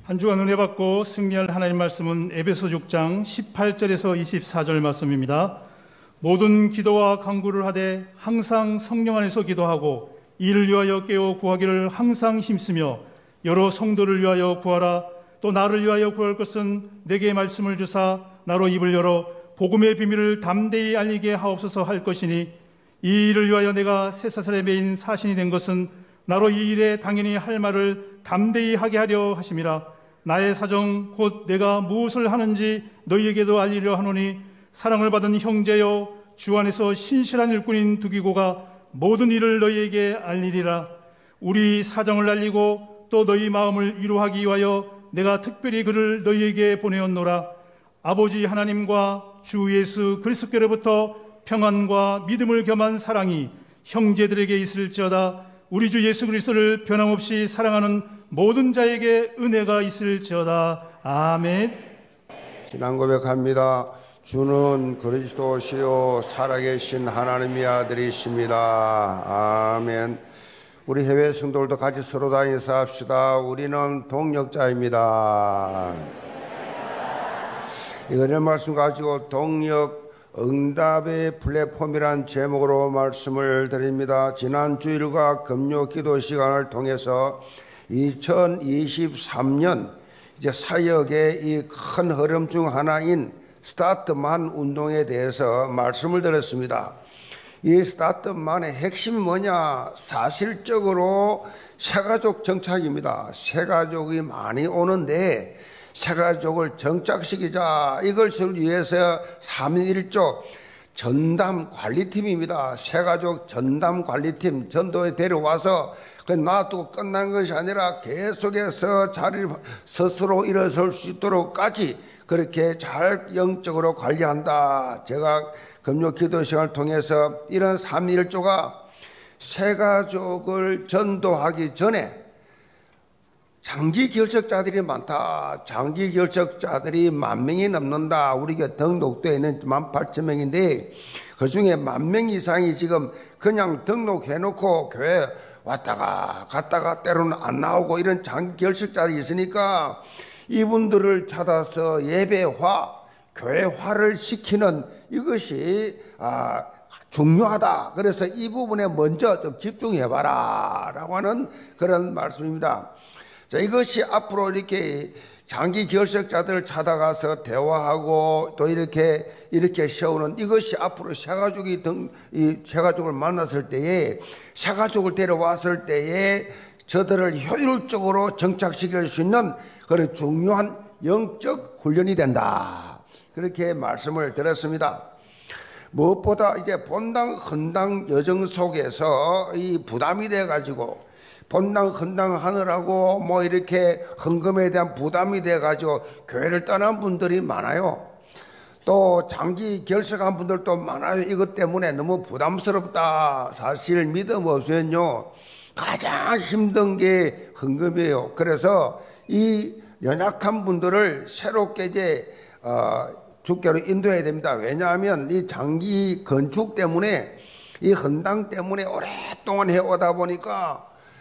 한 주간 은혜 받고 승리할 하나님 말씀은 에베소 6장 18절에서 24절 말씀입니다. 모든 기도와 간구를 하되 항상 성령 안에서 기도하고 이를 위하여 깨어 구하기를 항상 힘쓰며 여러 성도를 위하여 구하라. 또 나를 위하여 구할 것은 내게 말씀을 주사 나로 입을 열어 복음의 비밀을 담대히 알리게 하옵소서 할 것이니 이 일을 위하여 내가 쇠사슬에 매인 사신이 된 것은 나로 이 일에 당연히 할 말을 담대히 하게 하려 하심이라. 나의 사정 곧 내가 무엇을 하는지 너희에게도 알리려 하노니 사랑을 받은 형제여 주 안에서 신실한 일꾼인 두기고가 모든 일을 너희에게 알리리라. 우리 사정을 알리고 또 너희 마음을 위로하기 위하여 내가 특별히 그를 너희에게 보내었노라. 아버지 하나님과 주 예수 그리스도께로부터 평안과 믿음을 겸한 사랑이 형제들에게 있을지어다. 우리 주 예수 그리스도를 변함없이 사랑하는 모든 자에게 은혜가 있을지어다. 아멘. 신앙 고백합니다. 주는 그리스도시요 살아계신 하나님의 아들이십니다. 아멘. 우리 해외 성도들도 같이 서로 다 인사합시다. 우리는 동력자입니다. 이거는 말씀 가지고 동력 응답의 플랫폼이란 제목으로 말씀을 드립니다. 지난 주일과 금요 기도 시간을 통해서 2023년 이제 사역의 이 큰 흐름 중 하나인 스타트만 운동에 대해서 말씀을 드렸습니다. 이 스타트만의 핵심이 뭐냐? 사실적으로 새가족 정착입니다. 새가족이 많이 오는데 새가족을 정착시키자. 이것을 위해서 3인 1조 전담 관리팀입니다. 새가족 전담 관리팀 전도에 데려와서 놔두고 끝난 것이 아니라 계속해서 자리를 스스로 일어설 수 있도록까지 그렇게 잘 영적으로 관리한다. 제가 금요 기도 시간을 통해서 이런 3인 1조가 새가족을 전도하기 전에 장기 결석자들이 많다. 장기 결석자들이 10,000명이 넘는다. 우리가 등록되어 있는 18,000명인데 그 중에 10,000명 이상이 지금 그냥 등록해놓고 교회 왔다가 갔다가 때로는 안 나오고 이런 장기 결석자들이 있으니까 이분들을 찾아서 예배화, 교회화를 시키는 이것이 중요하다. 그래서 이 부분에 먼저 좀 집중해봐라 라고 하는 그런 말씀입니다. 자, 이것이 앞으로 이렇게 장기 결석자들을 찾아가서 대화하고 또 이렇게 세우는 이것이 앞으로 새가족을 만났을 때에 새가족을 데려왔을 때에 저들을 효율적으로 정착시킬 수 있는 그런 중요한 영적 훈련이 된다. 그렇게 말씀을 드렸습니다. 무엇보다 이제 본당 헌당 여정 속에서 이 부담이 돼 가지고 본당 헌당 하느라고 뭐 이렇게 헌금에 대한 부담이 돼 가지고 교회를 떠난 분들이 많아요. 또 장기 결석한 분들도 많아요. 이것 때문에 너무 부담스럽다. 사실 믿음 없으면요 가장 힘든 게 헌금이에요. 그래서 이 연약한 분들을 새롭게 이제 주께로 인도해야 됩니다. 왜냐하면 이 장기 건축 때문에 이 헌당 때문에 오랫동안 해오다 보니까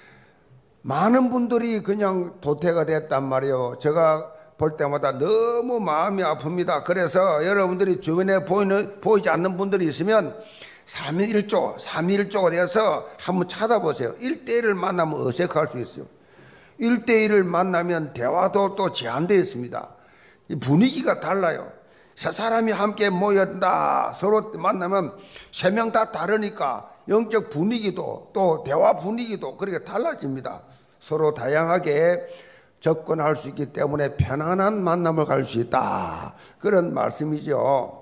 많은 분들이 그냥 도태가 됐단 말이에요. 제가 볼 때마다 너무 마음이 아픕니다. 그래서 여러분들이 주변에 보이지 않는 분들이 있으면 3인 1조가 돼서 한번 찾아보세요. 1대1을 만나면 어색할 수 있어요. 1대1을 만나면 대화도 또 제한되어 있습니다. 분위기가 달라요. 세 사람이 함께 모였다. 서로 만나면 3명 다 다르니까 영적 분위기도 또 대화 분위기도 그렇게 달라집니다. 서로 다양하게 접근할 수 있기 때문에 편안한 만남을 갈 수 있다. 그런 말씀이죠.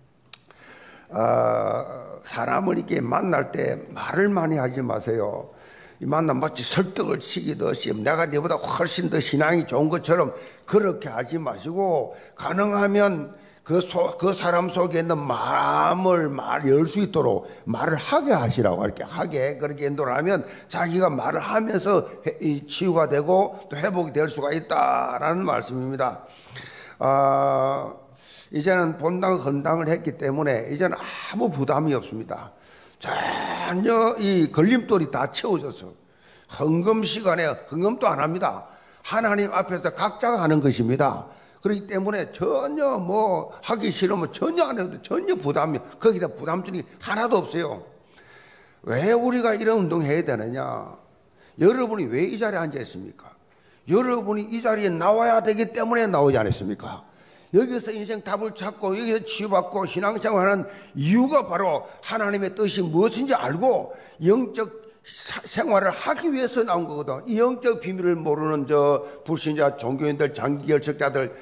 사람을 이렇게 만날 때 말을 많이 하지 마세요. 이 만남 마치 설득을 시키듯이 내가 네보다 훨씬 더 신앙이 좋은 것처럼 그렇게 하지 마시고 가능하면 그 사람 속에 있는 마음을 열 수 있도록 말을 하게 하시라고 그렇게 인도를 하면 자기가 말을 하면서 치유가 되고 또 회복이 될 수가 있다라는 말씀입니다. 이제는 본당 헌당을 했기 때문에 이제는 아무 부담이 없습니다. 전혀 이 걸림돌이 다 채워져서 헌금 시간에 헌금도 안 합니다. 하나님 앞에서 각자가 하는 것입니다. 그렇기 때문에 전혀 뭐 하기 싫으면 전혀 안 해도 전혀 부담이, 거기다 부담 주는 게 하나도 없어요. 왜 우리가 이런 운동 해야 되느냐? 여러분이 왜 이 자리에 앉아 있습니까? 여러분이 이 자리에 나와야 되기 때문에 나오지 않았습니까? 여기서 인생 답을 찾고 여기서 치유받고 신앙생활하는 이유가 바로 하나님의 뜻이 무엇인지 알고 영적 생활을 하기 위해서 나온 거거든. 이 영적 비밀을 모르는 저 불신자, 종교인들, 장기결석자들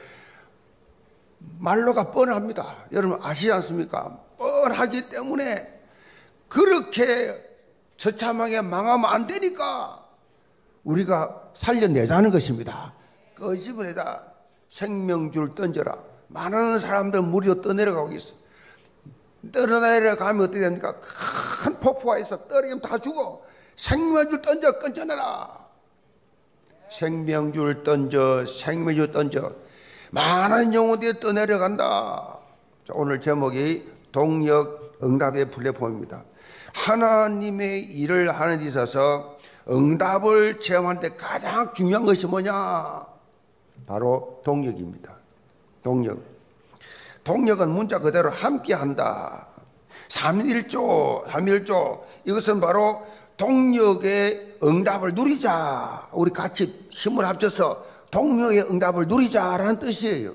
말로가 뻔합니다. 여러분 아시지 않습니까? 뻔하기 때문에 그렇게 처참하게 망하면 안 되니까 우리가 살려내자는 것입니다. 끄집어내자. 생명줄 던져라. 많은 사람들 무리로 떠내려가고 있어. 떠내려가면 어떻게 됩니까? 큰 폭포가 있어. 떨어지면 다 죽어. 생명줄 던져, 끊쳐내라. 생명줄 던져, 생명줄 던져. 많은 영혼들이 떠내려간다. 자, 오늘 제목이 동력 응답의 플랫폼입니다. 하나님의 일을 하는 데 있어서 응답을 체험할 때 가장 중요한 것이 뭐냐? 바로 동력입니다. 동력은 문자 그대로 함께한다. 삼일조 이것은 바로 동력의 응답을 누리자. 우리 같이 힘을 합쳐서 동력의 응답을 누리자라는 뜻이에요.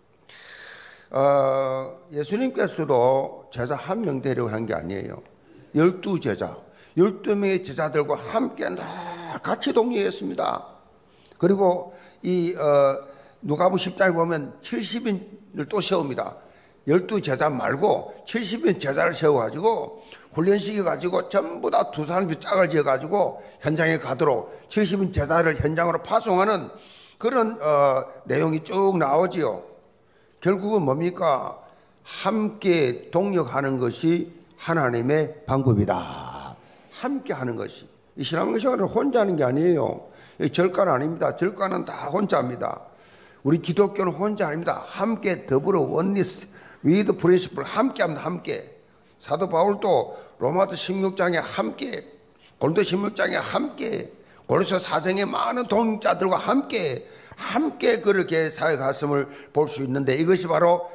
예수님께서도 제자 한 명 데리고 한 게 아니에요. 12제자, 12명의 제자들과 함께 같이 동력했습니다. 그리고 누가복음 10장에 보면 70인을 또 세웁니다. 12제자 말고 70인 제자를 세워가지고 훈련시켜가지고 전부 다 두 사람이 짝을 지어가지고 현장에 가도록 70인 제자를 현장으로 파송하는 그런 내용이 쭉 나오지요. 결국은 뭡니까? 함께 동력하는 것이 하나님의 방법이다. 함께 하는 것이. 이 신앙생활을 혼자 하는 게 아니에요. 절가는 아닙니다. 절가는 다 혼자입니다. 우리 기독교는 혼자 아닙니다. 함께 더불어 원리스, 위드 프린시플 함께 합니다. 함께. 사도 바울도 로마서 16장에 함께, 고린도 16장에 함께, 고린도 사정의 많은 동역자들과 함께 그렇게 사역했음을 볼 수 있는데 이것이 바로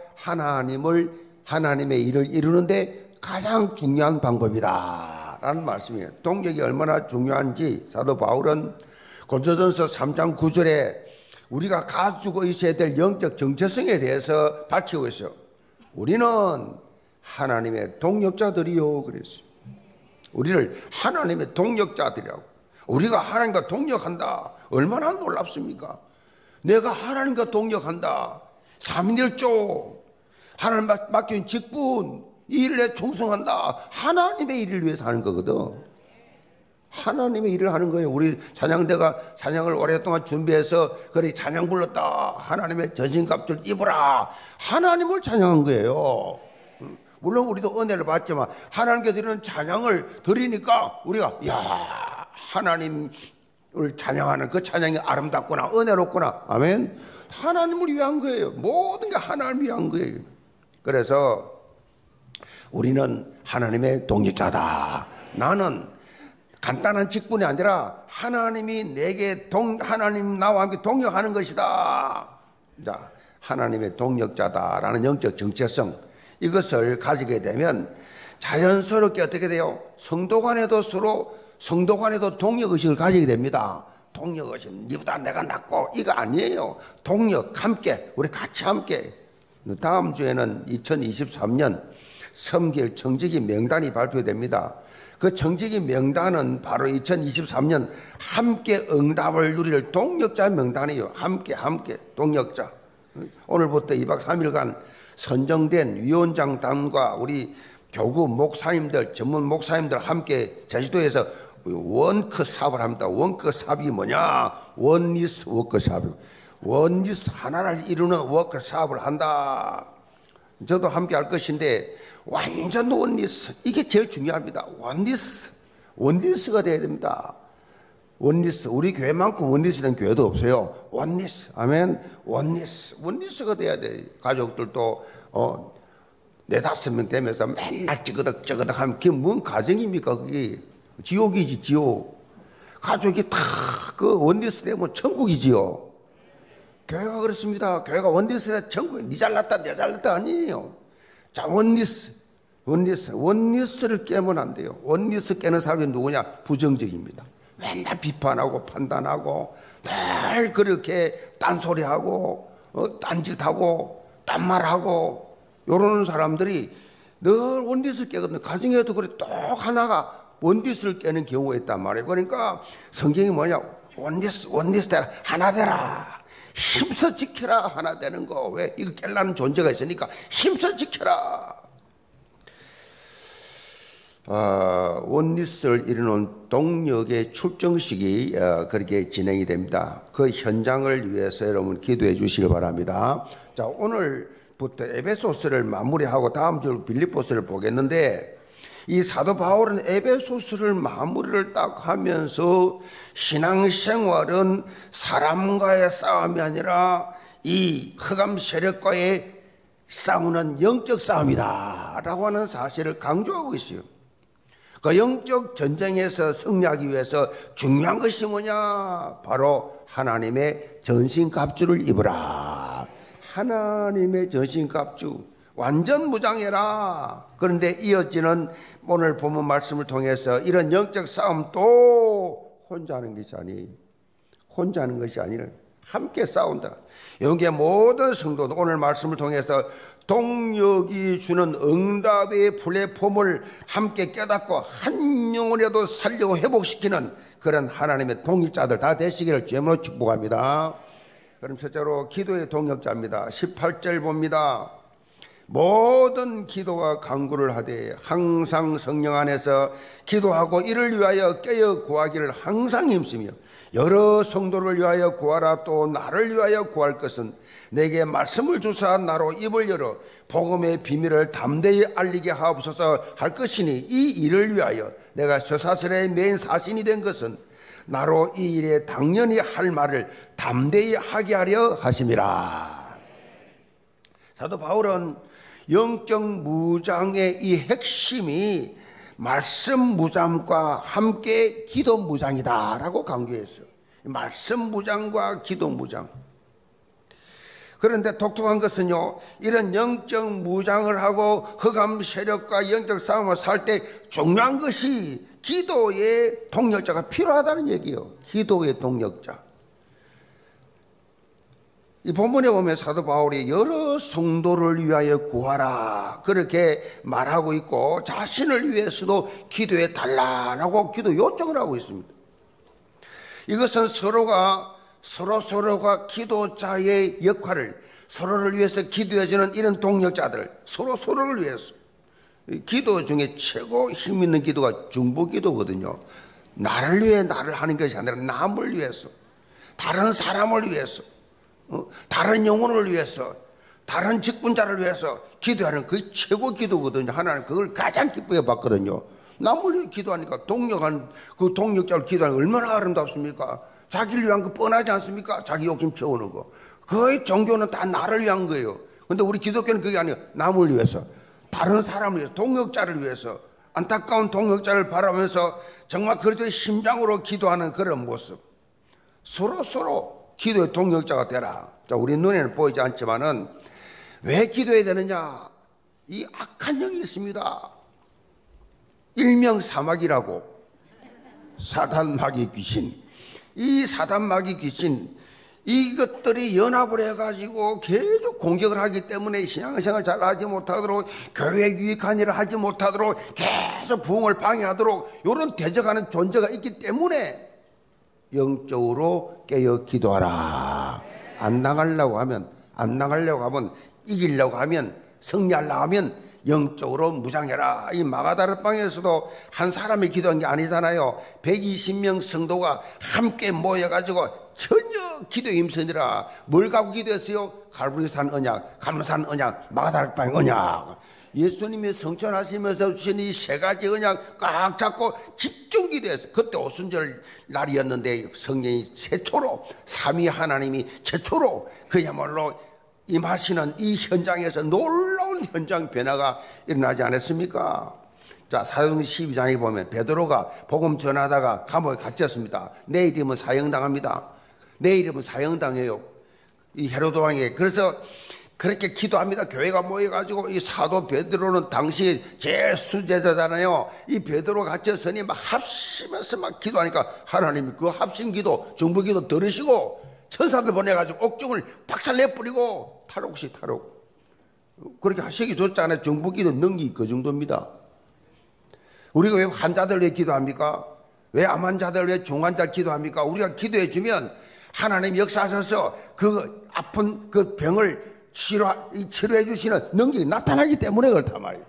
하나님의 일을 이루는데 가장 중요한 방법이다 라는 말씀이에요. 동력이 얼마나 중요한지 사도 바울은 고린도전서 3장 9절에 우리가 가지고 있어야 될 영적 정체성에 대해서 밝히고 있어요. 우리는 하나님의 동력자들이요 그랬어요. 우리를 하나님의 동력자들이라고. 우리가 하나님과 동력한다. 얼마나 놀랍습니까? 내가 하나님과 동력한다. 삼일조 하나님 맡긴 직분 이 일에 충성한다. 하나님의 일을 위해서 하는 거거든. 하나님의 일을 하는 거예요. 우리 찬양대가 찬양을 오랫동안 준비해서 그래 찬양 불렀다. 하나님의 전신갑주를 입으라. 하나님을 찬양한 거예요. 물론 우리도 은혜를 받지만 하나님께 드리는 찬양을 드리니까 우리가 야 하나님을 찬양하는 그 찬양이 아름답구나 은혜롭구나. 아멘. 하나님을 위한 거예요. 모든 게 하나님을 위한 거예요. 그래서 우리는 하나님의 동역자다. 나는 간단한 직분이 아니라 하나님이 하나님 나와 함께 동역하는 것이다. 자, 하나님의 동역자다라는 영적 정체성 이것을 가지게 되면 자연스럽게 어떻게 돼요? 성도 간에도 동역의식을 가지게 됩니다. 동역의식, 니보다 내가 낫고 이거 아니에요. 동역 함께 우리 같이 함께. 다음 주에는 2023년 섬길 청지기 명단이 발표됩니다. 그 청지기 명단은 바로 2023년 함께 응답을 누릴 동역자 명단이에요. 함께 동역자. 오늘부터 2박 3일간 선정된 위원장단과 우리 교구 목사님들, 전문 목사님들 함께 제주도에서 원크 사업을 합니다. 원크 사업이 뭐냐? 원리스 워크 사업. 원리스 하나를 이루는 워크 사업을 한다. 저도 함께 할 것인데 완전 원리스. 이게 제일 중요합니다. 원리스가 돼야 됩니다. 원리스. 우리 교회만큼 원리스 된 교회도 없어요. 원리스. 아멘. 원리스가 돼야 돼. 가족들도 4-5명 되면서 맨날 찌그덕 하면 그게 뭔 가정입니까? 그게 지옥이지 지옥. 가족이 다 그 원리스 되면 천국이지요. 교회가 그렇습니다. 교회가 원리스에 전부 니 잘났다 내 잘났다 아니에요. 자, 원리스를 깨면 안 돼요. 원리스 깨는 사람이 누구냐? 부정적입니다. 맨날 비판하고 판단하고 늘 그렇게 딴소리하고 딴짓하고 딴말하고 이러는 사람들이 늘 원리스를 깨거든요. 가정에도 그래 또 하나가 원리스를 깨는 경우가 있단 말이에요. 그러니까 성경이 뭐냐? 원리스 되라, 하나 되라. 힘써 지켜라. 하나 되는 거. 왜? 이거 깰라는 존재가 있으니까 힘써 지켜라. 원리스를 이루는 동력의 출정식이 그렇게 진행이 됩니다. 그 현장을 위해서 여러분 기도해 주시기 바랍니다. 자, 오늘부터 에베소서를 마무리하고 다음 주 빌립보서를 보겠는데, 이 사도 바울은 에베소서를 마무리를 딱 하면서 신앙생활은 사람과의 싸움이 아니라 이 흑암 세력과의 싸우는 영적 싸움이다 라고 하는 사실을 강조하고 있어요. 그 영적 전쟁에서 승리하기 위해서 중요한 것이 뭐냐? 바로 하나님의 전신갑주를 입으라. 하나님의 전신갑주, 완전 무장해라. 그런데 이어지는 오늘 본문 말씀을 통해서 이런 영적 싸움도 혼자 하는 것이 아니, 혼자 하는 것이 아니라 함께 싸운다. 여기에 모든 성도도 오늘 말씀을 통해서 동력이 주는 응답의 플랫폼을 함께 깨닫고 한 영혼이라도 살려고 회복시키는 그런 하나님의 동력자들 다 되시기를 주님으로 축복합니다. 그럼 첫째로 기도의 동력자입니다. 18절 봅니다. 모든 기도와 간구를 하되 항상 성령 안에서 기도하고 이를 위하여 깨어 구하기를 항상 힘쓰며 여러 성도를 위하여 구하라. 또 나를 위하여 구할 것은 내게 말씀을 주사 나로 입을 열어 복음의 비밀을 담대히 알리게 하옵소서 할 것이니, 이 일을 위하여 내가 쇠사슬의 메인 사신이 된 것은 나로 이 일에 당연히 할 말을 담대히 하게 하려 하심이라. 사도 바울은 영적 무장의 이 핵심이 말씀 무장과 함께 기도 무장이다 라고 강조했어요. 말씀 무장과 기도 무장. 그런데 독특한 것은요, 이런 영적 무장을 하고 흑암 세력과 영적 싸움을 살 때 중요한 것이 기도의 동력자가 필요하다는 얘기예요. 기도의 동력자. 이 본문에 보면 사도 바울이 여러 성도를 위하여 구하라 그렇게 말하고 있고, 자신을 위해서도 기도해 달라고 기도 요청을 하고 있습니다. 이것은 서로가 기도자의 역할을, 서로를 위해서 기도해주는 이런 동력자들, 서로를 위해서. 기도 중에 최고 힘 있는 기도가 중보기도거든요. 나를 위해 나를 하는 것이 아니라 남을 위해서, 다른 사람을 위해서, 다른 영혼을 위해서, 다른 직분자를 위해서 기도하는 그 최고 기도거든요. 하나님 그걸 가장 기쁘게 봤거든요. 남을 위해 기도하니까 동력한 그 동력자를 기도하는 거 얼마나 아름답습니까? 자기를 위한 거 뻔하지 않습니까? 자기 욕심 채우는 거. 거의 종교는 다 나를 위한 거예요. 근데 우리 기독교는 그게 아니에요. 남을 위해서, 다른 사람을 위해서, 동력자를 위해서, 안타까운 동력자를 바라보면서 정말 그리스도의 심장으로 기도하는 그런 모습. 서로 기도의 동력자가 되라. 자, 우리 눈에는 보이지 않지만은 왜 기도해야 되느냐? 이 악한 영이 있습니다. 일명 사마귀라고, 사단마귀 귀신. 이 사단마귀 귀신, 이것들이 연합을 해가지고 계속 공격을 하기 때문에 신앙생활 잘 하지 못하도록, 교회 유익한 일을 하지 못하도록, 계속 부흥을 방해하도록 이런 대적하는 존재가 있기 때문에 영적으로 깨어 기도하라. 안 나가려고 하면, 이기려고 하면, 승리하려고 하면 영적으로 무장해라. 이 마가다락방에서도 한 사람이 기도한 게 아니잖아요. 120명 성도가 함께 모여가지고 전혀 기도에 힘쓰느라 뭘 갖고 기도했어요? 갈보리산 언약, 감산 언약, 마가다락방 언약. 예수님이 성천하시면서 주신 이 세 가지 언약 꽉 잡고 집중 기도했어요. 그때 오순절 날이었는데 성령이 최초로, 삼위 하나님이 최초로 그야말로 임하시는 이 현장에서 놀라운 현장 변화가 일어나지 않았습니까? 자, 사도행전 12장에 보면 베드로가 복음 전하다가 감옥에 갇혔습니다. 내일이면 사형당합니다. 내일이면 사형당해요. 이 헤로드 왕이. 그래서 그렇게 기도합니다. 교회가 모여가지고 이 사도 베드로는 당시 제일 수제자잖아요. 이 베드로 갇혀서니 막 합심해서 막 기도하니까 하나님이 그 합심 기도, 중보 기도 들으시고 천사들 보내가지고 옥중을 박살내버리고 탈옥시 탈옥. 그렇게 하시기 좋잖아요. 중보 기도 능력이 그 정도입니다. 우리가 왜 환자들 왜 기도합니까? 왜 암 환자들 왜 중환자 기도합니까? 우리가 기도해 주면 하나님 역사하셔서 그 아픈 그 병을 치료해 주시는 능력이 나타나기 때문에 그렇단 말이에요.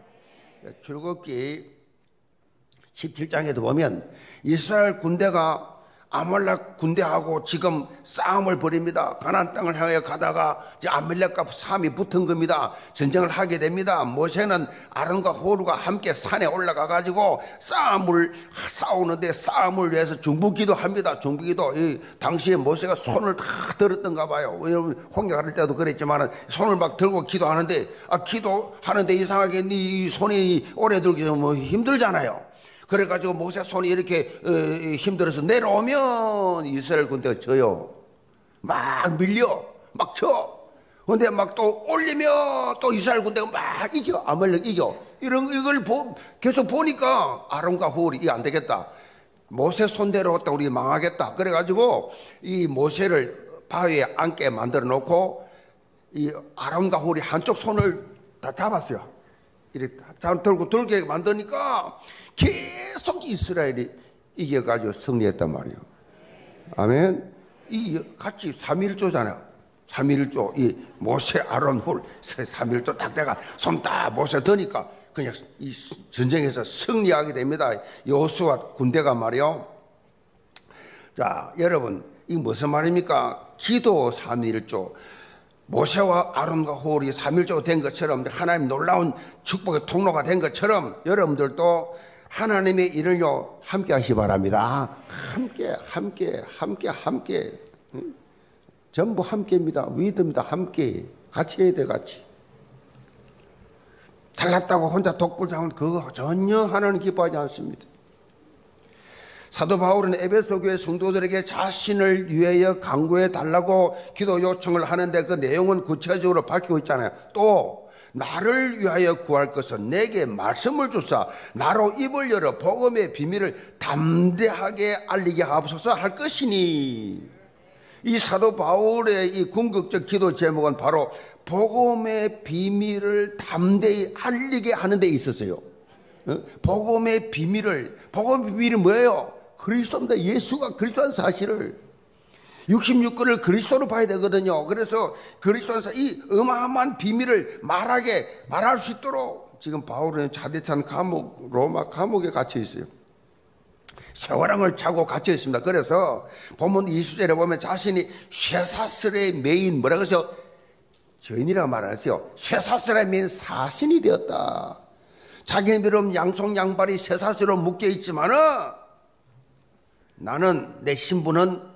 출애굽기 17장에도 보면 이스라엘 군대가 아말렉 군대하고 지금 싸움을 벌입니다. 가나안 땅을 향해 가다가 이제 아말렉과 싸움이 붙은 겁니다. 전쟁을 하게 됩니다. 모세는 아론과 호르가 함께 산에 올라가 가지고 싸우는데 싸움을 위해서 중보기도 합니다. 중보기도. 당시에 모세가 손을 다 들었던가 봐요. 여러분 홍해 가를 때도 그랬지만 손을 막 들고 기도하는데 기도하는데 이상하게 이 손이 오래 들기 뭐 힘들잖아요. 그래가지고 모세 손이 이렇게 힘들어서 내려오면 이스라엘 군대가 져요. 막 밀려, 막 쳐. 근데 막 또 올리면 또 이스라엘 군대가 막 이겨. 아말렉 이겨. 이걸 계속 보니까 아론과 홀이 이거 안 되겠다. 모세 손대로 왔다 우리 망하겠다. 그래가지고 이 모세를 바위에 앉게 만들어 놓고 이 아론과 홀이 한쪽 손을 다 잡았어요. 이렇게 들고 들게 만드니까 계속 이스라엘이 이겨가지고 승리했단 말이에요. 아멘. 이 같이 3.1조잖아요. 3.1조. 이 모세, 아론, 홀 3.1조 딱 내가 손 딱 모세 드니까 그냥 이 전쟁에서 승리하게 됩니다. 여호수아 군대가 말이요. 자, 여러분 이 무슨 말입니까? 기도 3.1조. 모세와 아론과 홀이 3.1조가 된 것처럼 하나님 놀라운 축복의 통로가 된 것처럼 여러분들도 하나님의 일을요 함께 하시기 바랍니다. 함께 전부 함께입니다. 위드입니다. 함께 같이 해야 돼. 같이 잘났다고 혼자 독불장은 그거 전혀 하나님 기뻐하지 않습니다. 사도 바울은 에베소 교회 성도들에게 자신을 위하여 강구해 달라고 기도 요청을 하는데 그 내용은 구체적으로 밝히고 있잖아요. 또 나를 위하여 구할 것은 내게 말씀을 주사 나로 입을 열어 복음의 비밀을 담대하게 알리게 하옵소서 할 것이니. 이 사도 바울의 이 궁극적 기도 제목은 바로 복음의 비밀을 담대히 알리게 하는 데 있었어요. 복음의 비밀이 뭐예요? 그리스도입니다. 예수가 그리스도라는 사실을 66권을 그리스도로 봐야 되거든요. 그래서 그리스도에서 이 어마어마한 비밀을 말할 수 있도록 지금 바울은 자대찬 감옥, 로마 감옥에 갇혀 있어요. 쇠고랑을 차고 갇혀 있습니다. 그래서 본문 20절에 보면 자신이 쇠사슬의 메인 뭐라고 해서 죄인이라고 말하세요. 쇠사슬의 메인 사신이 되었다. 자기는 비록 양손 양발이 쇠사슬로 묶여 있지만은 나는 내 신분은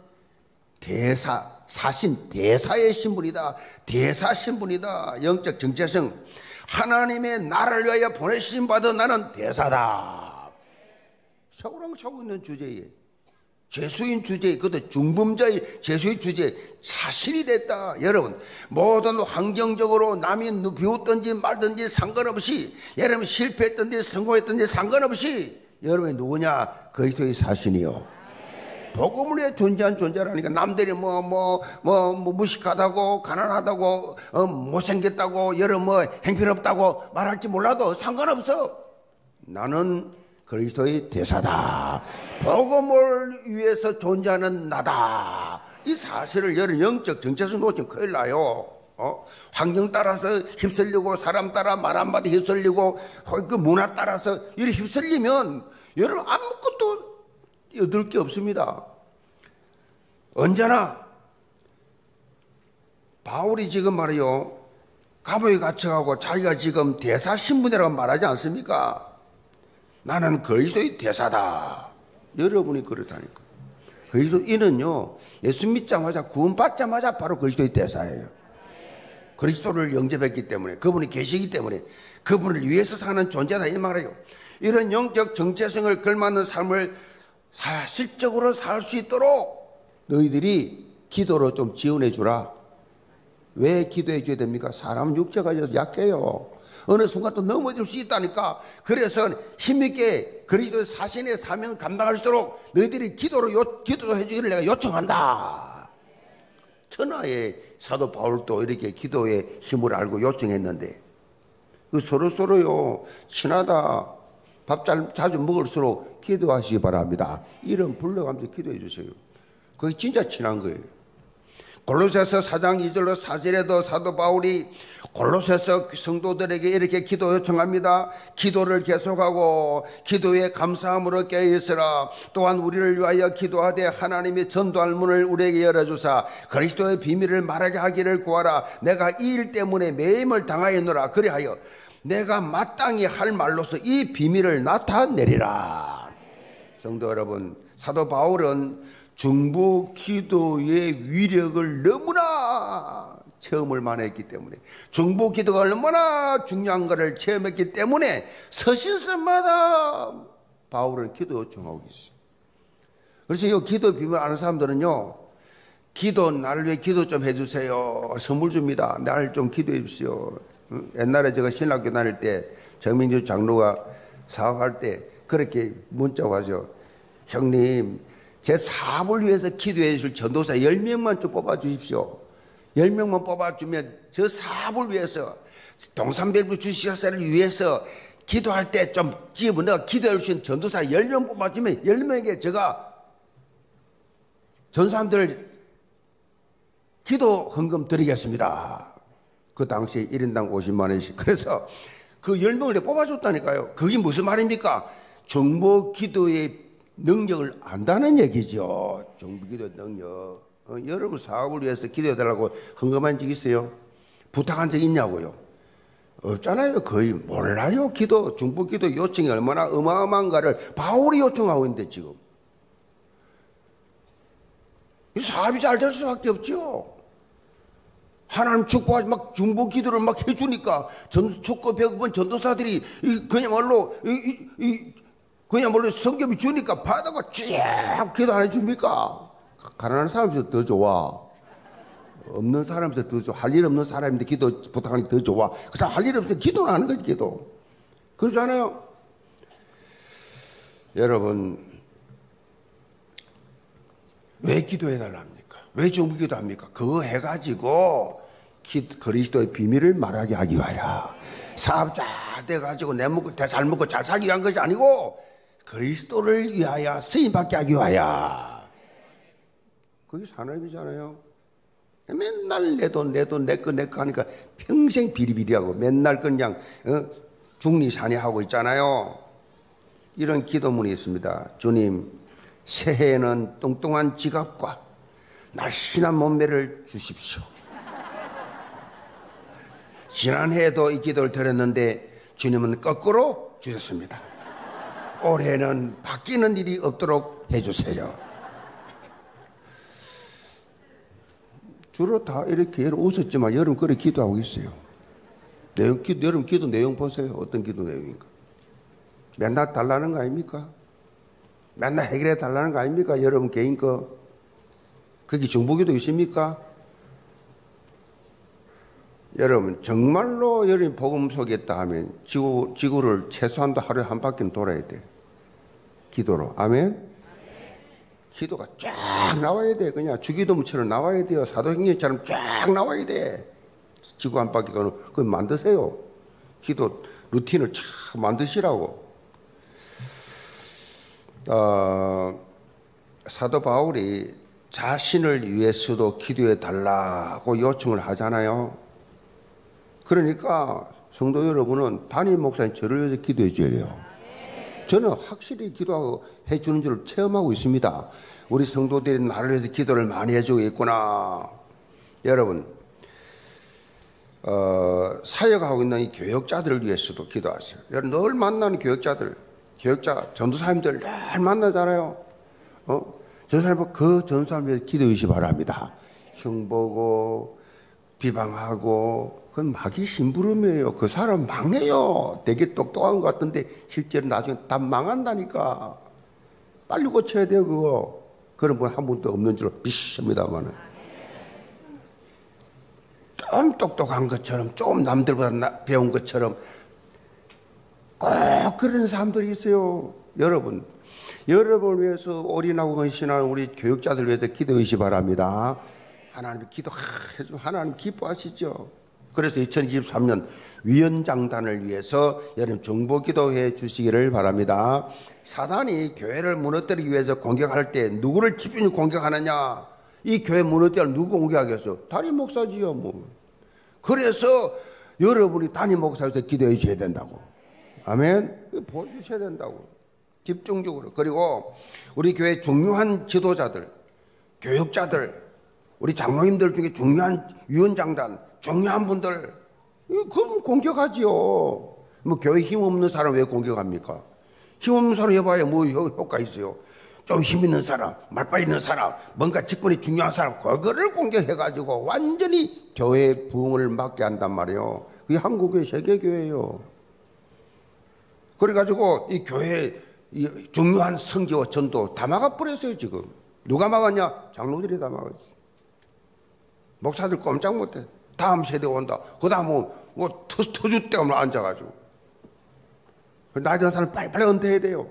대사의 신분이다. 대사 신분이다. 영적 정체성. 하나님의 나를 위하여 보내신 받은 나는 대사다. 쇠고랑 차고 있는 주제에 죄수인 주제에 그것도 중범자의 죄수의 주제에 사실이 됐다. 여러분 모든 환경적으로 남이 비웃든지 말든지 상관없이 여러분 실패했든지 성공했든지 상관없이 여러분이 누구냐? 그리스도의 사신이요. 복음을 위해 존재한 존재라니까. 남들이 무식하다고 가난하다고 못생겼다고 여러분 행편없다고 말할지 몰라도 상관없어. 나는 그리스도의 대사다. 복음을 위해서 존재하는 나다. 이 사실을 여러분 영적 정체성 놓치면 큰일 나요. 환경 따라서 휩쓸리고 사람 따라 말 한마디 휩쓸리고 그 문화 따라서 이렇게 휩쓸리면 여러분 아무것도 얻을 게 없습니다. 언제나 바울이 지금 말이요 감옥에 갇혀가고 자기가 지금 대사 신분이라고 말하지 않습니까? 나는 그리스도의 대사다. 여러분이 그렇다니까. 그리스도인은요 예수 믿자마자 구원받자마자 바로 그리스도의 대사예요. 그리스도를 영접했기 때문에 그분이 계시기 때문에 그분을 위해서 사는 존재다 이 말이에요. 이런 영적 정체성을 걸맞는 삶을 사실적으로 살 수 있도록 너희들이 기도로 좀 지원해 주라. 왜 기도해 줘야 됩니까? 사람은 육체가 약해요. 어느 순간 또 넘어질 수 있다니까. 그래서 힘있게 그리스도의 사신의 사명을 감당할 수 있도록 너희들이 기도도 해주기를 내가 요청한다. 천하의 사도 바울도 이렇게 기도의 힘을 알고 요청했는데, 서로서로요, 친하다, 밥 자주 먹을수록 기도하시기 바랍니다. 이름 불러가면서 기도해 주세요. 그게 진짜 친한 거예요. 골로새서 4장 2절로 4절에도 사도 바울이 골로새서 성도들에게 이렇게 기도 요청합니다. 기도를 계속하고 기도에 감사함으로 깨어있으라. 또한 우리를 위하여 기도하되 하나님이 전도할 문을 우리에게 열어주사 그리스도의 비밀을 말하게 하기를 구하라. 내가 이 일 때문에 매임을 당하였노라. 그리하여 내가 마땅히 할 말로서 이 비밀을 나타내리라. 성도 여러분, 사도 바울은 중보 기도의 위력을 너무나 체험을 많이 했기 때문에, 중보 기도가 얼마나 중요한 것을 체험했기 때문에 서신서마다 바울은 기도 요청하고 있어요. 그래서 이 기도 비밀 아는 사람들은요, 기도, 나를 위해 기도 좀 해주세요. 선물 줍니다. 나를 좀 기도해 주십시오. 옛날에 제가 신학교 다닐 때 정민주 장로가 사업할 때 그렇게 문자 와서, 형님, 제 사업을 위해서 기도해 줄 전도사 10명만 좀 뽑아 주십시오. 10명만 뽑아주면 저 사업을 위해서, 동산별부 주식사를 위해서 기도할 때 좀 집어 내가 기도해 주신 전도사 10명 뽑아주면 10명에게 제가 전 사람들 기도 헌금 드리겠습니다. 그 당시에 1인당 50만 원씩. 그래서 그 10명을 뽑아줬다니까요. 그게 무슨 말입니까? 중보 기도의 능력을 안다는 얘기죠. 중보 기도의 능력. 여러분 사업을 위해서 기도해달라고 헌금한 적 있어요? 부탁한 적 있냐고요? 없잖아요. 거의 몰라요. 기도, 중보 기도 요청이 얼마나 어마어마한가를 바울이 요청하고 있는데 지금. 이 사업이 잘 될 수밖에 없죠. 하나님 축복하지 막 중보 기도를 막 해주니까 촉구 배고픈 전도사들이 그야말로 그야말로 성경이 주니까 받아가 쫙 기도 안 해줍니까? 가난한 사람한테 더 좋아. 없는 사람한테 더 좋아. 할 일 없는 사람인데 기도 부탁하는 게 더 좋아. 그 사람 할 일 없으면 기도는 하는 거지, 기도. 그러잖아요. 여러분, 왜 기도해달라 합니까? 왜 중보 기도합니까? 그거 해가지고 그리스도의 비밀을 말하게 하기 위하여. 사업 잘 돼가지고 잘 먹고 잘 살기 위한 것이 아니고 그리스도를 위하여 쓰임받게 하기 위하여. 그게 산업이잖아요. 맨날 내 돈 내 거 하니까 평생 비리비리하고 맨날 그냥 중리산이하고 있잖아요. 이런 기도문이 있습니다. 주님, 새해에는 뚱뚱한 지갑과 날씬한 몸매를 주십시오. 지난해에도 이 기도를 드렸는데 주님은 거꾸로 주셨습니다. 올해는 바뀌는 일이 없도록 해주세요. 주로 다 이렇게 웃었지만 여러분 그렇게 기도하고 있어요. 여러분 기도 내용 보세요. 어떤 기도 내용인가? 맨날 달라는 거 아닙니까? 맨날 해결해 달라는 거 아닙니까? 여러분 개인 거. 그게 중보기도 있습니까? 여러분 정말로 여러분 복음 속에 있다 하면 지구를 최소한도 하루에 한 바퀴는 돌아야 돼. 기도로. 아멘. 기도가 쫙 나와야 돼. 그냥 주기도문처럼 나와야 돼요. 사도행전처럼 쫙 나와야 돼. 지구 한 바퀴 도는 그거 만드세요. 기도 루틴을 쫙 만드시라고. 사도 바울이 자신을 위해서도 기도해 달라고 요청을 하잖아요. 그러니까 성도 여러분은 담임 목사님 저를 위해서 기도해 줘야 돼요. 저는 확실히 기도해 주는 줄 체험하고 있습니다. 우리 성도들이 나를 위해서 기도를 많이 해주고 있구나. 여러분 사역하고 있는 이 교역자들을 위해서도 기도하세요. 여러분 늘 만나는 교역자 전도사님들 늘 만나잖아요. 전도사님 그 전도사님 위해서 기도해 주시기 바랍니다. 흉보고 비방하고 그건 마귀 심부름이에요. 그 사람 망해요. 되게 똑똑한 것 같은데 실제로 나중에 다 망한다니까. 빨리 고쳐야 돼요 그거. 그런 분 한 분도 없는 줄 믿습니다만은. 좀 똑똑한 것처럼, 좀 남들보다 배운 것처럼 꼭 그런 사람들이 있어요. 여러분을 위해서 올인하고 헌신하는 우리 교육자들 위해서 기도해 주시기 바랍니다. 하나님 하나님 기뻐하시죠. 그래서 2023년 위원장단을 위해서 여러분 정보 기도해 주시기를 바랍니다. 사단이 교회를 무너뜨리기 위해서 공격할 때 누구를 집중히 공격하느냐? 이 교회 무너뜨리면 누구 공격하겠어? 담임 목사지요, 뭐. 그래서 여러분이 담임 목사에서 기도해 주셔야 된다고. 아멘. 보여주셔야 된다고. 집중적으로. 그리고 우리 교회 중요한 지도자들, 교육자들, 우리 장로님들 중에 중요한 위원장단, 중요한 분들, 그럼 공격하지요. 뭐 교회 힘없는 사람 왜 공격합니까? 힘없는 사람 해봐야 뭐 효과 있어요. 좀 힘 있는 사람, 말빨 있는 사람, 뭔가 직분이 중요한 사람, 그거를 공격해가지고 완전히 교회 부흥을 막게 한단 말이에요. 그게 한국의 세계교회예요. 그래가지고 이 교회 이 중요한 선교와 전도 다 막아버렸어요. 지금 누가 막았냐? 장로들이 다 막았어. 목사들 꼼짝 못해. 다음 세대 온다. 그 다음 뭐 터주 때 오면 앉아가지고 나이 든 사람 빨리빨리 은퇴해야 돼요.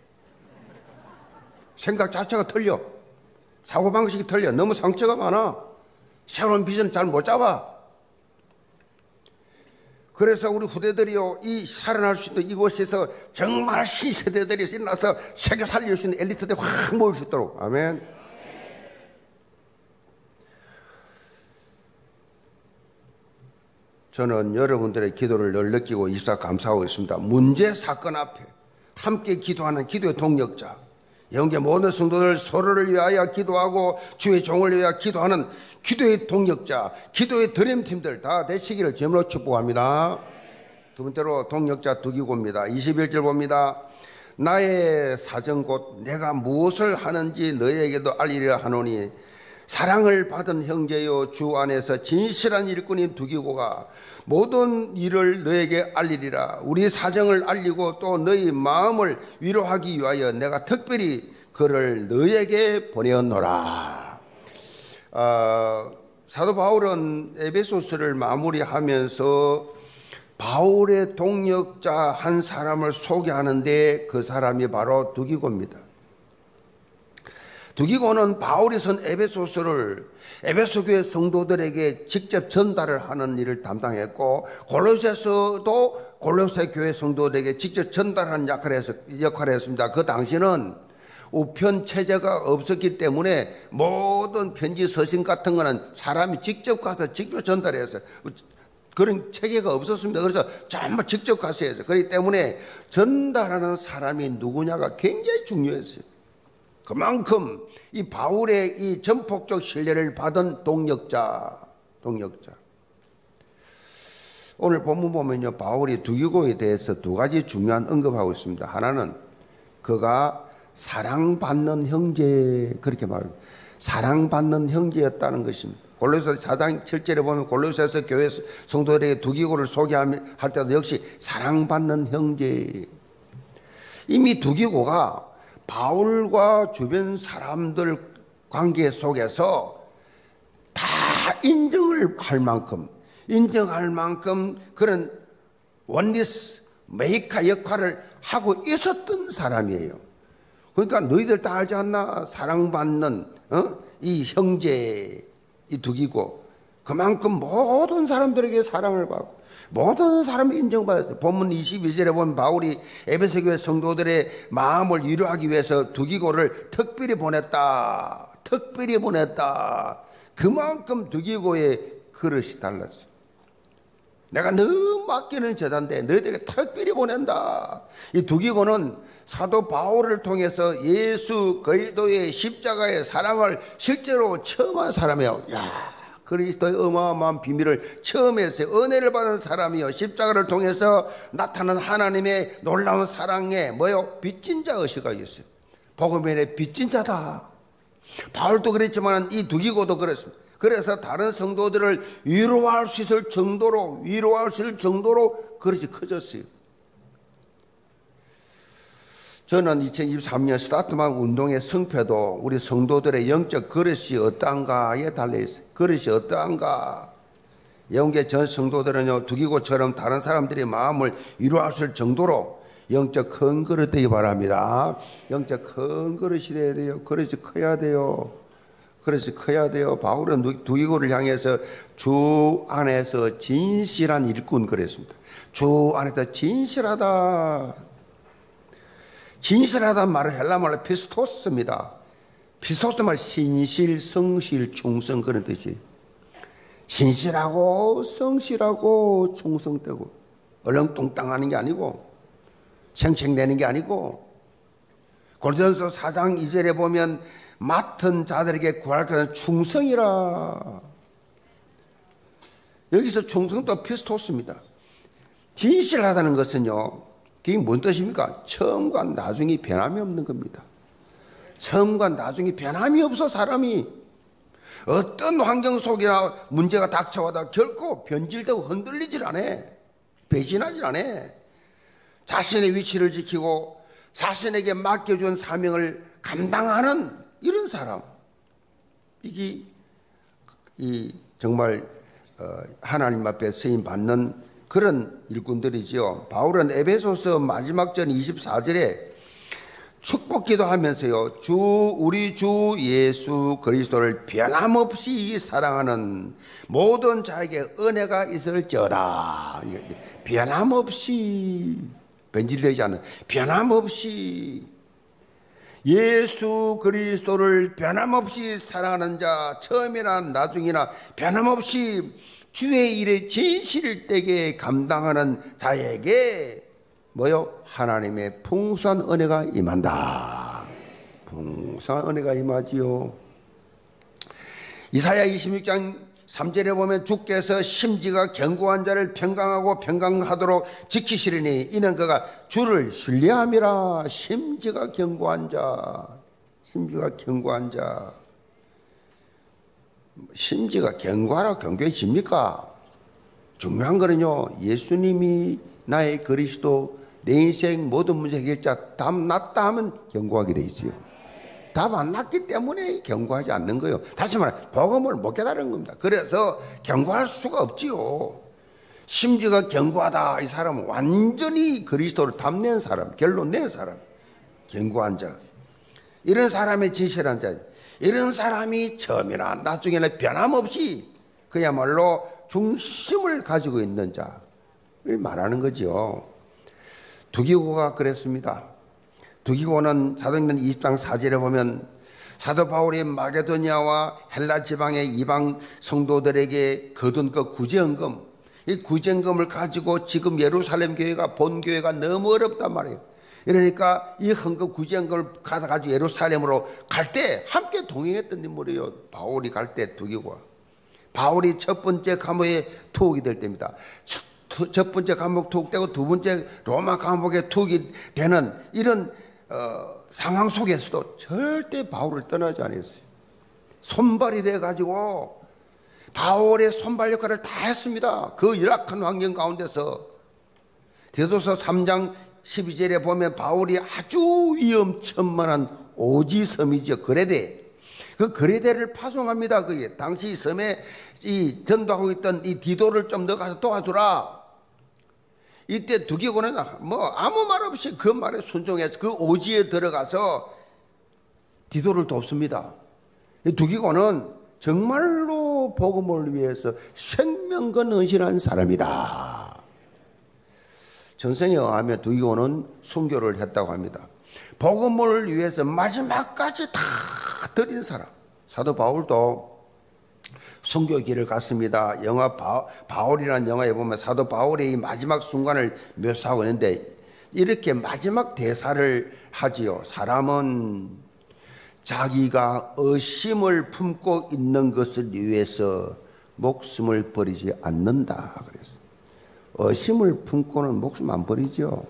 생각 자체가 틀려. 사고방식이 틀려. 너무 상처가 많아. 새로운 비전 잘 못 잡아. 그래서 우리 후대들이요, 이 살아날 수 있는 이곳에서 정말 신세대들이 일어나서 세계 살릴 수 있는 엘리트들이 확 모일 수 있도록. 아멘. 저는 여러분들의 기도를 늘 느끼고 입사 감사하고 있습니다. 문제 사건 앞에 함께 기도하는 기도의 동력자, 영계 모든 성도들 서로를 위하여 기도하고 주의 종을 위하여 기도하는 기도의 동력자, 기도의 드림팀들 다 되시기를 제물로 축복합니다. 두 번째로 동력자 두기고입니다. 21절 봅니다. 나의 사정 곧 내가 무엇을 하는지 너희에게도 알리려 하노니 사랑을 받은 형제요 주 안에서 진실한 일꾼인 두기고가 모든 일을 너에게 알리리라. 우리 사정을 알리고 또 너희 마음을 위로하기 위하여 내가 특별히 그를 너에게 보내었노라. 사도 바울은 에베소서를 마무리하면서 바울의 동력자 한 사람을 소개하는데 그 사람이 바로 두기고입니다. 두기고는 바울이 쓴 에베소서를 에베소 교회 성도들에게 직접 전달을 하는 일을 담당했고, 골로새서도 골로새 교회 성도들에게 직접 전달하는 역할을 했습니다. 그 당시는 우편 체제가 없었기 때문에 모든 편지 서신 같은 거는 사람이 직접 가서 직접 전달했어요. 그런 체계가 없었습니다. 그래서 전부 직접 가서 했어요. 그렇기 때문에 전달하는 사람이 누구냐가 굉장히 중요했어요. 그만큼 이 바울의 이 전폭적 신뢰를 받은 동력자. 오늘 본문 보면요, 바울이 두기고에 대해서 두 가지 중요한 언급하고 있습니다. 하나는 그가 사랑받는 형제, 그렇게 말합니다. 사랑받는 형제였다는 것입니다. 골로새 4장 7절에 보면 골로새서 교회 성도들에게 두기고를 소개할 때도 역시 사랑받는 형제. 이미 두기고가 바울과 주변 사람들 관계 속에서 다 인정할 만큼 그런 원리스 메이커 역할을 하고 있었던 사람이에요. 그러니까 너희들 다 알지 않나? 사랑받는 이 형제, 이 두기고 그만큼 모든 사람들에게 사랑을 받고 모든 사람이 인정받았어요. 본문 22절에 보면 바울이 에베소 교회 성도들의 마음을 위로하기 위해서 두기고를 특별히 보냈다. 그만큼 두기고의 그릇이 달랐어요. 내가 너무 아끼는 제자인데 너희들에게 특별히 보낸다. 이 두기고는 사도 바울을 통해서 예수 그리스도의 십자가의 사랑을 실제로 체험한 사람이에요. 그리스도의 어마어마한 비밀을 처음 했어요. 은혜를 받은 사람이요, 십자가를 통해서 나타난 하나님의 놀라운 사랑에 빚진 자 의식이 있어요. 복음의 빚진 자다. 바울도 그랬지만 이 두기고도 그랬습니다. 그래서 다른 성도들을 위로할 수 있을 정도로 그릇이 커졌어요. 저는 2023년 스타트만 운동의 성패도 우리 성도들의 영적 그릇이 어떠한가에 달려있어요. 그릇이 어떠한가. 영계 전 성도들은요, 두기고처럼 다른 사람들의 마음을 위로하실 정도로 영적 큰 그릇 되기 바랍니다. 영적 큰 그릇이 돼야 돼요. 그릇이 커야 돼요. 그릇이 커야 돼요. 바울은 두기고를 향해서 주 안에서 진실한 일꾼 그랬습니다. 주 안에서 진실하다. 진실하다는 말은 헬라 말로 피스토스입니다. 피스토스 말 신실, 성실, 충성 그런 뜻이. 신실하고 성실하고 충성되고 얼렁뚱땅하는 게 아니고 생색내는 게 아니고, 고린도전서 4장 2절에 보면 맡은 자들에게 구할 것은 충성이라. 여기서 충성도 피스토스입니다. 진실하다는 것은요, 그게 뭔 뜻입니까? 처음과 나중이 변함이 없는 겁니다. 처음과 나중이 변함이 없어. 사람이 어떤 환경 속이나 문제가 닥쳐와도 결코 변질되고 흔들리질 않아. 배신하질 않아. 자신의 위치를 지키고 자신에게 맡겨준 사명을 감당하는 이런 사람, 이게 정말 하나님 앞에 쓰임 받는 그런 일꾼들이지요. 바울은 에베소서 마지막 전 24절에 축복기도 하면서요, 우리 주 예수 그리스도를 변함없이 사랑하는 모든 자에게 은혜가 있을지어다. 변함없이, 변질되지 않는, 변함없이 예수 그리스도를 변함없이 사랑하는 자, 처음이나 나중이나 변함없이 주의 일에 진실되게 감당하는 자에게 뭐요? 하나님의 풍성한 은혜가 임한다. 풍성한 은혜가 임하지요. 이사야 26장 3절에 보면 주께서 심지가 견고한 자를 평강하고 평강하도록 지키시리니 이는 그가 주를 신뢰함이라. 심지가 견고한 자, 심지가 견고한 자. 심지가 견고하라 견고해집니까? 중요한 거는요, 예수님이 나의 그리스도, 내 인생 모든 문제 해결자, 답 났다 하면 견고하게 돼 있어요. 답 안 났기 때문에 견고하지 않는 거예요. 다시 말해, 복음을 못 깨달은 겁니다. 그래서 견고할 수가 없지요. 심지가 견고하다, 이 사람은 완전히 그리스도를 답낸 사람, 결론 낸 사람, 견고한 자. 이런 사람의 진실한 자, 이런 사람이 처음이나 나중에나 변함없이 그야말로 중심을 가지고 있는 자를 말하는 거죠. 두기고가 그랬습니다. 두기고는 사도행전 20장 4절에 보면 사도 바울이 마게도니아와 헬라 지방의 이방 성도들에게 거둔 그 구제헌금, 이 구제헌금을 가지고 지금 예루살렘 교회가 본교회가 너무 어렵단 말이에요. 이러니까 이 헌금 구제헌금을 가지고 예루살렘으로 갈 때 함께 동행했던 인물이에요. 바울이 갈 때 두기고가. 바울이 첫 번째 감옥에 투옥이 될 때입니다. 첫 번째 감옥 투옥되고 두 번째 로마 감옥에 투옥이 되는 이런 상황 속에서도 절대 바울을 떠나지 않았어요. 손발이 돼가지고 바울의 손발 역할을 다 했습니다. 그 열악한 환경 가운데서. 디도서 3장 12절에 보면 바울이 아주 위험천만한 오지섬이죠. 그레데. 그 그레데를 파송합니다. 그게 당시 섬에 이 전도하고 있던 이 디도를 좀 넣어가서 도와주라. 이때 두기고는 뭐 아무 말 없이 그 말에 순종해서 그 오지에 들어가서 디도를 돕습니다. 두기고는 정말로 복음을 위해서 생명건 헌신한 사람이다. 전생에 의하면 두기고는 순교를 했다고 합니다. 복음을 위해서 마지막까지 다 드린 사람. 사도 바울도 순교 길을 갔습니다. 영화 바울이라는 영화에 보면 사도 바울의 이 마지막 순간을 묘사하고 있는데 이렇게 마지막 대사를 하지요. 사람은 자기가 의심을 품고 있는 것을 위해서 목숨을 버리지 않는다. 그래서 의심을 품고는 목숨 안 버리죠.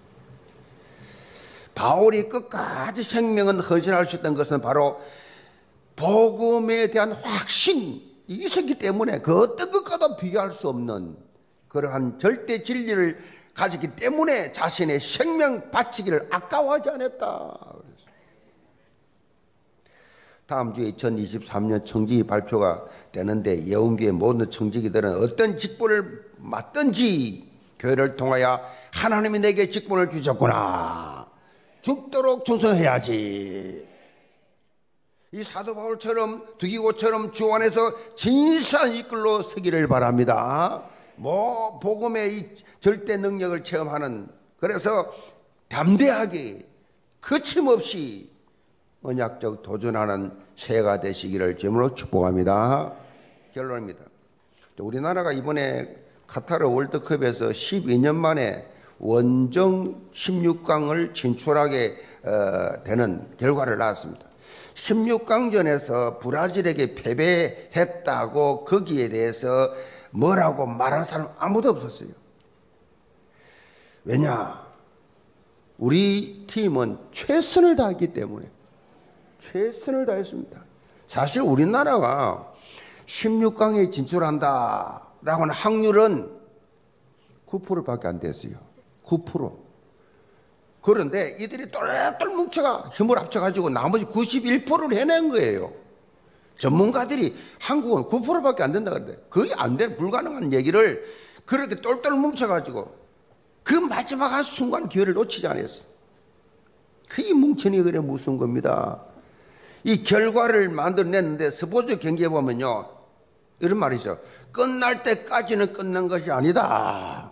바울이 끝까지 생명은 헌신할 수 있던 것은 바로 복음에 대한 확신, 이게 있었기 때문에 그 어떤 것과도 비교할 수 없는 그러한 절대 진리를 가졌기 때문에 자신의 생명 바치기를 아까워하지 않았다. 다음 주에 2023년 청직이 발표가 되는데 예언교회 모든 청직이들은 어떤 직분을 맡든지 교회를 통하여 하나님이 내게 직분을 주셨구나, 죽도록 충성해야지. 이 사도 바울처럼 두기고처럼 주 안에서 진실한 이끌로 서기를 바랍니다. 복음의 이 절대 능력을 체험하는, 그래서 담대하게 거침없이 언약적 도전하는 새해가 되시기를 주님으로 축복합니다. 결론입니다. 우리나라가 이번에 카타르 월드컵에서 12년 만에 원정 16강을 진출하게 되는 결과를 낳았습니다. 16강전에서 브라질에게 패배했다고 거기에 대해서 뭐라고 말하는 사람 아무도 없었어요. 왜냐? 우리 팀은 최선을 다했기 때문에, 최선을 다했습니다. 사실 우리나라가 16강에 진출한다라고 하는 확률은 9%밖에 안 됐어요. 9%. 그런데 이들이 똘똘 뭉쳐가 힘을 합쳐가지고 나머지 91%를 해낸 거예요. 전문가들이 한국은 9%밖에 안 된다 그러는데 거의 안 돼, 불가능한 얘기를 그렇게 똘똘 뭉쳐가지고 그 마지막 한 순간 기회를 놓치지 않았어요. 그게 뭉쳐니 그래 무슨 겁니다. 이 결과를 만들어냈는데 스포츠 경기에 보면요, 이런 말이죠. 끝날 때까지는 끝난 것이 아니다.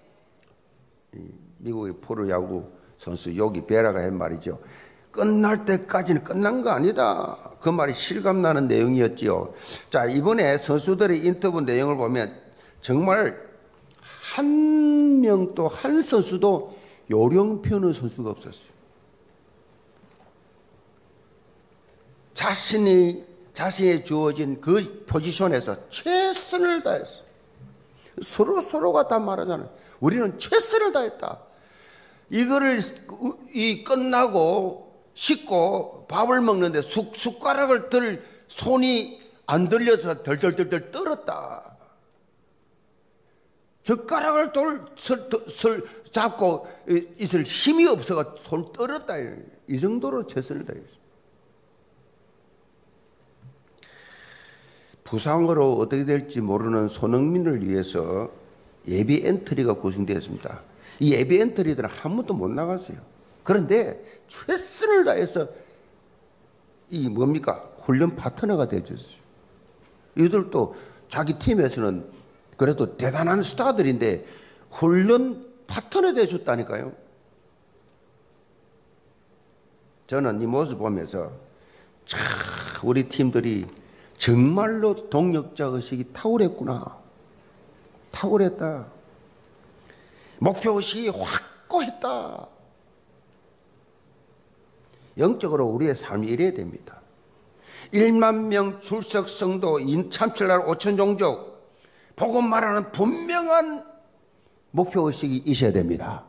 미국의 프로야구 선수 요기 베라가 한 말이죠. 끝날 때까지는 끝난 거 아니다. 그 말이 실감나는 내용이었지요. 자, 이번에 선수들의 인터뷰 내용을 보면 정말 한 명도, 한 선수도 요령 펴는 선수가 없었어요. 자신이 주어진 그 포지션에서 최선을 다했어요. 서로가 다 말하잖아요. 우리는 최선을 다했다. 이거를 끝나고 씻고 밥을 먹는데 숟가락을 들 손이 안 들려서 덜덜덜덜 떨었다. 젓가락을 잡고 있을 힘이 없어가 손 떨었다. 이 정도로 최선을 다했어요. 부상으로 어떻게 될지 모르는 손흥민을 위해서 예비 엔트리가 구성되었습니다. 이 예비 엔트리들은 한 번도 못 나갔어요. 그런데 최선을 다해서 훈련 파트너가 되어줬어요. 이들도 자기 팀에서는 그래도 대단한 스타들인데 훈련 파트너 되어줬다니까요. 저는 이 모습 보면서 참 우리 팀들이 정말로 동력자 의식이 탁월했구나. 탁월했다. 목표의식이 확고했다. 영적으로 우리의 삶이 이래야 됩니다. 1만 명 출석 성도, 참철날 5천 종족, 복음 말하는 분명한 목표의식이 있어야 됩니다.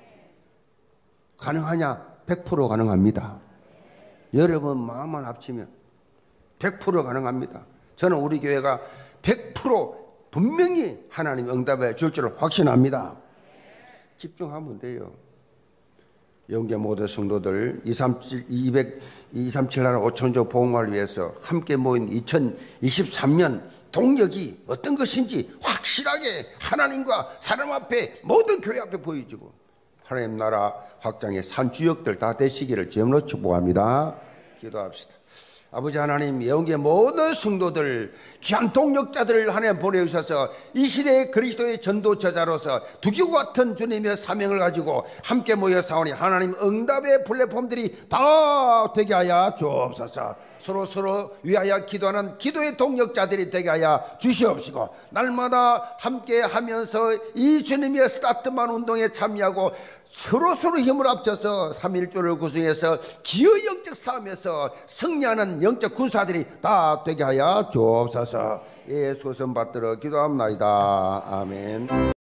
가능하냐? 100% 가능합니다. 여러분 마음만 합치면 100% 가능합니다. 저는 우리 교회가 100% 분명히 하나님 응답해 줄 줄 확신합니다. 집중하면 돼요. 영계 모든 성도들 237 나라 5천조 복음을 위해서 함께 모인 2023년 동력이 어떤 것인지 확실하게 하나님과 사람 앞에, 모든 교회 앞에 보여주고 하나님 나라 확장의 산주역들 다 되시기를 주님으로 축복합니다. 기도합시다. 아버지 하나님, 영계 모든 성도들, 귀한 동력자들을 하나님 보내주셔서 이 시대의 그리스도의 전도처자로서 두기고 같은 주님의 사명을 가지고 함께 모여 싸우니 하나님 응답의 플랫폼들이 다 되게 하여 주옵소서. 서로 위하여 기도하는 기도의 동력자들이 되게 하여 주시옵시고, 날마다 함께 하면서 이 주님의 스타트만 운동에 참여하고 서로 힘을 합쳐서 3.1조를 구성해서 기여 영적 싸움에서 승리하는 영적 군사들이 다 되게 하여 주옵소서. 예수 선 받들어 기도합니다. 아멘.